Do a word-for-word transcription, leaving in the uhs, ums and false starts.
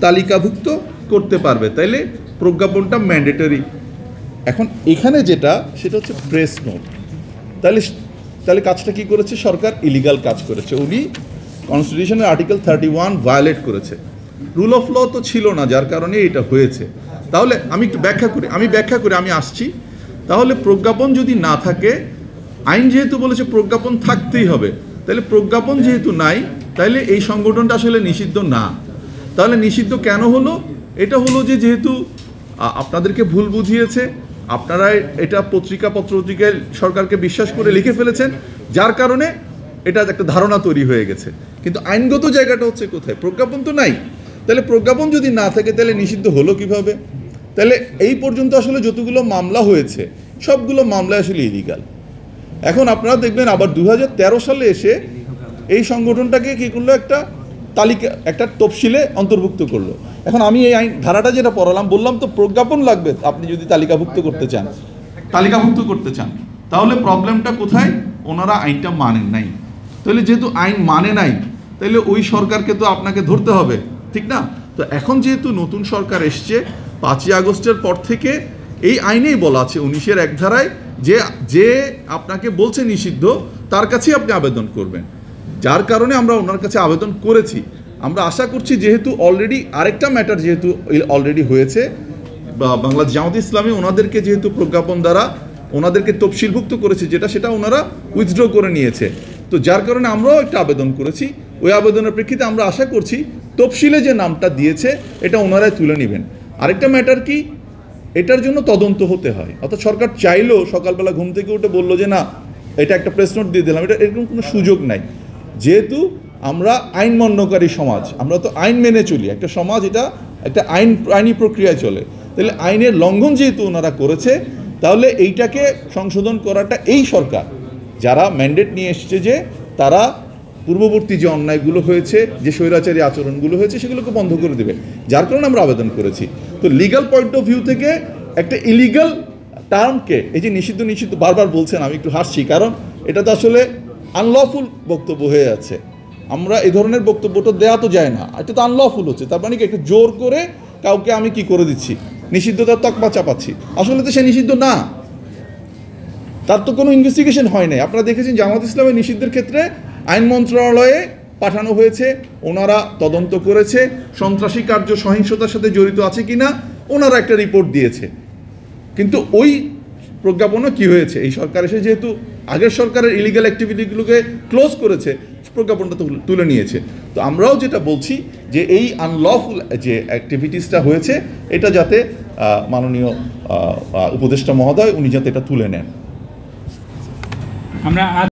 তালিকাভুক্ত করতে পারবে, তাইলে প্রজ্ঞাপনটা ম্যান্ডেটরি। এখন এখানে যেটা সেটা হচ্ছে প্রেস নোট। তাহলে তাহলে কাজটা কি করেছে সরকার? ইলিগাল কাজ করেছে। উনি কনস্টিটিউশনের আর্টিকেল থার্টি ওয়ান ভায়োলেট করেছে। রুল অফ ল তো ছিল না, যার কারণে এটা হয়েছে। তাহলে আমি একটু ব্যাখ্যা করি আমি ব্যাখ্যা করে আমি আসছি। তাহলে প্রজ্ঞাপন যদি না থাকে, আইন যেহেতু বলেছে প্রজ্ঞাপন থাকতেই হবে, তাহলে প্রজ্ঞাপন যেহেতু নাই, তাহলে এই সংগঠনটা আসলে নিষিদ্ধ না। তাহলে নিষিদ্ধ কেন হলো? এটা হলো যে যেহেতু আপনাদেরকে ভুল বুঝিয়েছে, আপনারা এটা পত্রিকা পত্রিকায় সরকারকে বিশ্বাস করে লিখে ফেলেছেন, যার কারণে এটা একটা ধারণা তৈরি হয়ে গেছে। কিন্তু আইনগত জায়গাটা হচ্ছে কোথায়? প্রজ্ঞাপন তো নাই। তাহলে প্রজ্ঞাপন যদি না থাকে তাহলে নিষিদ্ধ হলো কিভাবে? তাহলে এই পর্যন্ত আসলে যতগুলো মামলা হয়েছে সবগুলো মামলা আসলে ইলিগাল। এখন আপনারা দেখবেন আবার দু হাজার তেরো সালে এসে এই সংগঠনটাকে কী করলো? একটা তালিকা, একটা তফসিলে অন্তর্ভুক্ত করলো। এখন আমি এই আইন ধারাটা যেটা পড়ালাম, বললাম তো প্রজ্ঞাপন লাগবে আপনি যদি তালিকাভুক্ত করতে চান তালিকাভুক্ত করতে চান তাহলে প্রবলেমটা কোথায়? ওনারা আইনটা মানেন নাই। তাহলে যেহেতু আইন মানে নাই, তাহলে ওই সরকারকে তো আপনাকে ধরতে হবে, ঠিক না? তো এখন যেহেতু নতুন সরকার এসছে, পাঁচই আগস্টের পর থেকে এই আইনেই বলা আছে উনিশের এক ধারায় যে যে আপনাকে বলছে নিষিদ্ধ তার কাছেই আপনি আবেদন করবেন। যার কারণে আমরা ওনার কাছে আবেদন করেছি। আমরা আশা করছি যেহেতু অলরেডি আরেকটা ম্যাটার যেহেতু অলরেডি হয়েছে, বা বাংলাদেশ জামাত ইসলামী ওনাদেরকে যেহেতু প্রজ্ঞাপন দ্বারা ওনাদেরকে তফসিলভুক্ত করেছে, যেটা সেটা ওনারা উইথড্র করে নিয়েছে। তো যার কারণে আমরাও একটা আবেদন করেছি। ওই আবেদনের প্রেক্ষিতে আমরা আশা করছি তফসিলে যে নামটা দিয়েছে এটা ওনারাই তুলে নেবেন। আরেকটা ম্যাটার কি, এটার জন্য তদন্ত হতে হয়। অর্থাৎ সরকার চাইলেও সকালবেলা ঘুম থেকে উঠে বললো যে না এটা একটা প্রেস নোট দিয়ে দিলাম, এটা এরকম কোনো সুযোগ নাই। যেহেতু আমরা আইন মান্যকারী সমাজ, আমরা তো আইন মেনে চলি, একটা সমাজ এটা একটা আইন আইনি প্রক্রিয়ায় চলে। তাহলে আইনের লঙ্ঘন যেহেতু ওনারা করেছে, তাহলে এইটাকে সংশোধন করাটা এই সরকার যারা ম্যান্ডেট নিয়ে এসছে যে তারা পূর্ববর্তী যে অন্যায়গুলো হয়েছে, যে স্বৈরাচারী আচরণগুলো হয়েছে সেগুলোকে বন্ধ করে দেবে। যার কারণে আমরা আবেদন করেছি। তো লিগ্যাল পয়েন্ট অফ ভিউ থেকে একটা ইলিগাল টার্মকে, এই যে নিষিদ্ধ নিষিদ্ধ বারবার বলছেন, আমি একটু হাসছি, কারণ এটা তো আসলে আনলফুল বক্তব্য হয়ে আছে। আমরা এই ধরনের বক্তব্যটা দেওয়া তো যায় না, এটা তো আনলফুল হচ্ছে। তার মানে কি একটু জোর করে কাউকে আমি কি করে দিচ্ছি, নিষিদ্ধতার তকমা চাপাচ্ছি। আসলে তো সে নিষিদ্ধ না, তার তো কোনো ইনভেস্টিগেশন হয় নাই। আপনারা দেখেছেন জামাত ইসলামের নিষিদ্ধের ক্ষেত্রে আইন মন্ত্রণালয়ে পাঠানো হয়েছে, ওনারা তদন্ত করেছে, সন্ত্রাসী কার্য সহিংসতার সাথে জড়িত আছে কিনা ওনারা একটা রিপোর্ট দিয়েছে। কিন্তু ওই প্রজ্ঞাপনও কি হয়েছে, এই সরকার এসে যেহেতু আগের সরকারের ইলিগাল অ্যাক্টিভিটিগুলোকে ক্লোজ করেছে, প্রজ্ঞাপনটা তুলে নিয়েছে। তো আমরাও যেটা বলছি যে এই আনলফুল যে অ্যাক্টিভিটিসটা হয়েছে এটা যাতে মাননীয় উপদেষ্টা মহোদয় উনি যাতে এটা তুলে নেন। আমরা